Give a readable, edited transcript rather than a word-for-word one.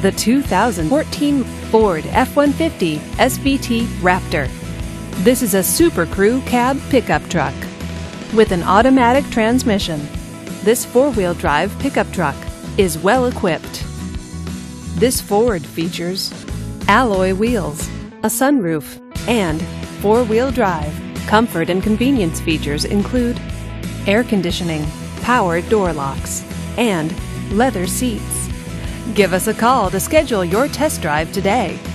the 2014 Ford F-150 SVT Raptor. This is a Super Crew cab pickup truck with an automatic transmission. This four-wheel drive pickup truck is well equipped. This Ford features alloy wheels, a sunroof, and four-wheel drive. Comfort and convenience features include air conditioning, power door locks, and leather seats. Give us a call to schedule your test drive today.